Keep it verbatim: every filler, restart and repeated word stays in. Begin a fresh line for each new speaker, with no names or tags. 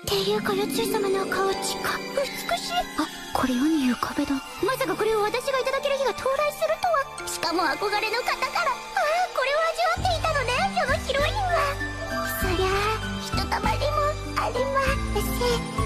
っていうか、四つ井様の顔近美しい。あ、これ世に言う壁だ。まさかこれを私がいただける日が到来するとは。しかも憧れの方から。ああ、これを味わっていたのね、世のヒロインは。そりゃあひとたまりもありません。